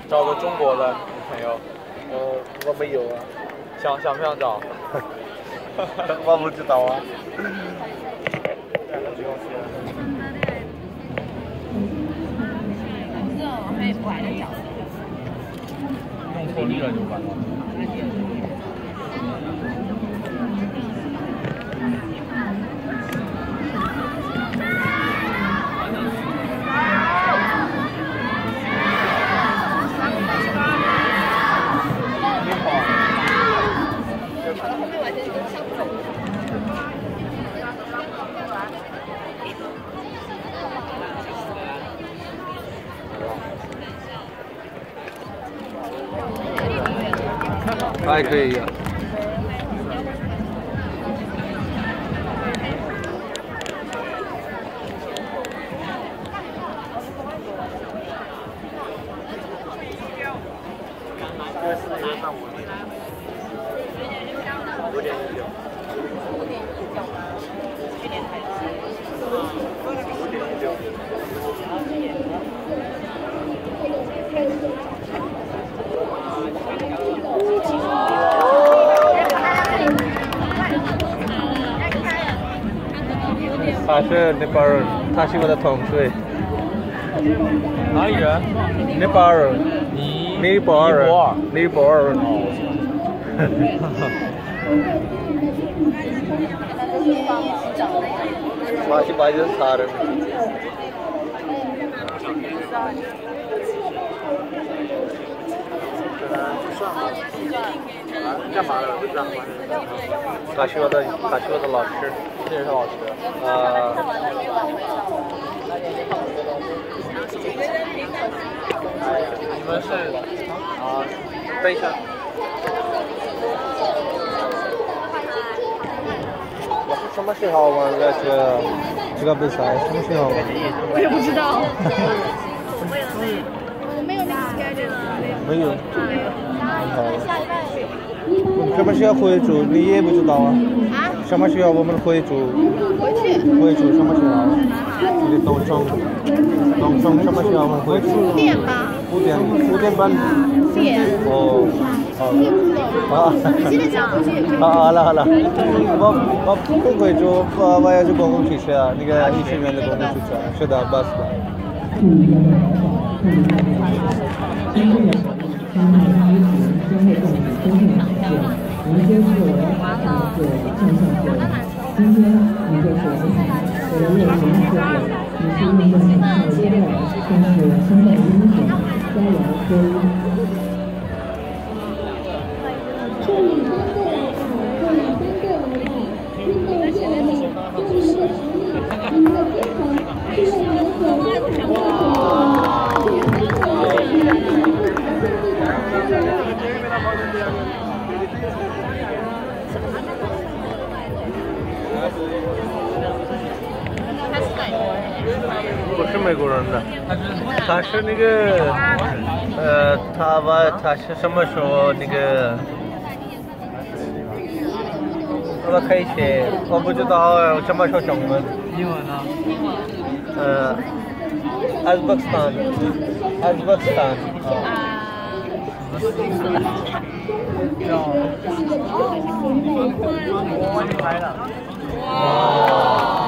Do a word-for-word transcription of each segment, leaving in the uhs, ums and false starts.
找个中国的女朋友。 呃，我没有啊。 想想不想找？ 我不知道啊。 弄错力了就完了。 还可以啊。五点一九。五点一九。他是尼泊尔人，他是我的同学。 哪里人？ 尼泊尔人。 尼尼泊尔人。尼泊尔人。马西巴就是他人。干嘛了？他是我的，他是我的老师。 这也是老师。 呃。 你们是啊？等一下。什么时候玩的这这个比赛？什么时候？ 我也不知道。我没有那个 schedule。 没有。什么时候回住？你也不知道啊？ 啊？ 什么时候我们回住？ 回去。 回住什么时候？你的东城，东城什么时候我们回住？ 五点吧。 五点，五点半。 点。 哦。好。 你现在想回去也可以。 好，好了好了，我我不回住，我我要去公共汽车，那个一十元的公共汽车，是的 ，bus 的。不是美国人的，他是那个，呃，他吧，他是什么时候那个？我看一些，我不知道什么说中文。 英文呢？ 呃 ，Uzbekistan， Uzbekistan。 我去拍的。 哇。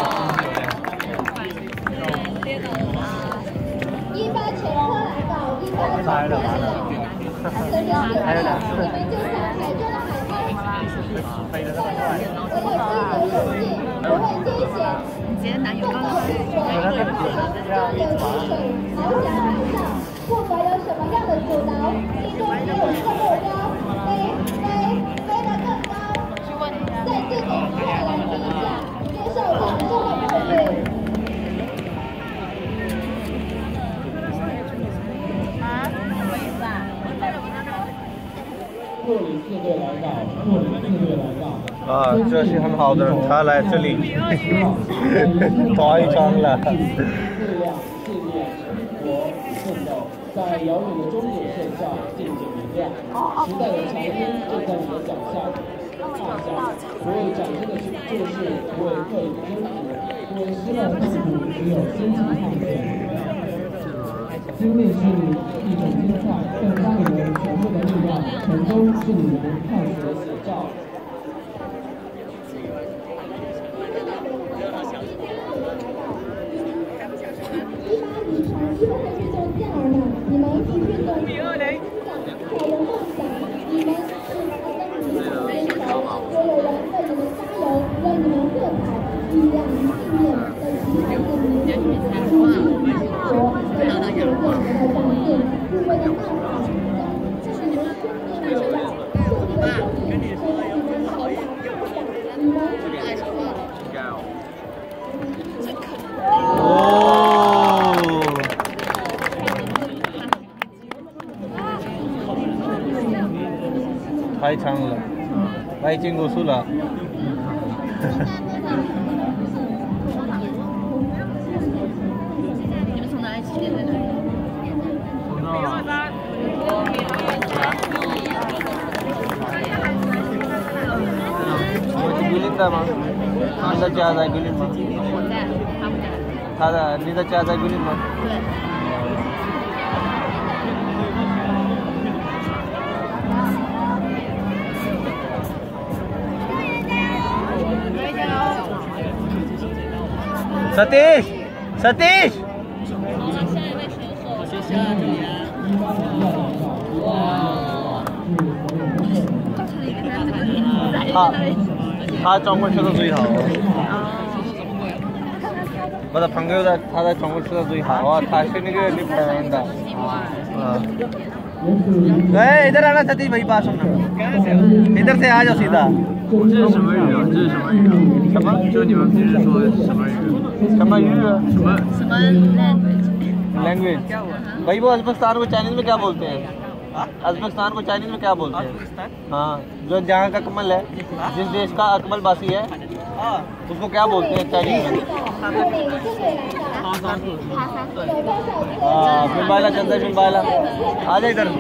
一八前车来到一八前拍了，完了。还有两次。飞的那么快。 你今天男友刚刚回不管有什么样的阻挠，心中只有一个目标，飞飞飞得更高，在这种快来之下，接受广州的考虑。 霍林四队来到，霍林四队来到。 啊，这是很好的人，他来这里打一仗了。 四辆试验国奋斗，在遥远的终点线上渐渐明亮，时代的长烟就在你的脚下踏下。所有展现的是就是不为刻意征服，不为失败痛苦，只有坚强抗争。 经历是一种精彩，更加你们全部的力量，成功是你们探索的写照。 一八里程一万的运动健儿们，你们是运动员的成长，还有梦想，你们是他的里程英雄，所有人为你们加油，为你们喝彩，力量与信念在旗海证明，坚定爱国，为了实现我们的战线，是为了大好，让你们生命流浪，胜利的生命，为了你们好大好大，你们爱什么？ 哦，太长了，太经过数了。 你们从哪里起点在哪里？ Gülün de mi? Nida Çağday Gülün mü? 我在，他不在。 他的 Nida Çağday Gülün mü? 对。 Satish! Satish! 他他中国吃的最好。我的朋友在他在中国吃的最好啊，他是那个日本人的。啊。哎，इधर आना सतीश भाई बात सुनना। इधर से आ जाओ सीधा। 这是什么语啊？这是什么语啊？什么？就你们平时说的什么语？ 什么语啊？ 什么？ 什么 language？ लैंग्वेज भाई वो अजबकिस्तान को चाइनीज में क्या बोलते हैं? अजबकिस्तान को चाइनीज में क्या बोलते हैं? हाँ, जो जहाँ का अकमल है, जिस देश का अकमल बासी है, उसको क्या बोलते हैं चाइनीज में? हाँ, बिम्बाला चंदा बिम्बाला आ जा इधर।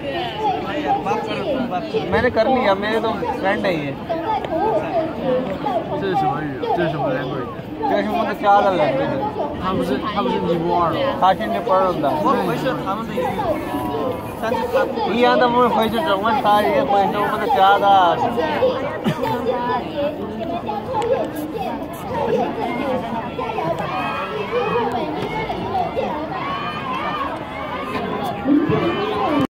मैंने कर लिया, मेरे तो फ्रेंड है ये। 这是什么语？这是什么 language？ 这是我们家的 language。 他不是他不是尼泊尔的。 他是尼泊尔的。我会是他们的语，但是他一样的我会是中文，他也会是我们的家的。 向前特别，你们将超越极限，超越自己，加油吧！继续为美丽的运动健儿吧！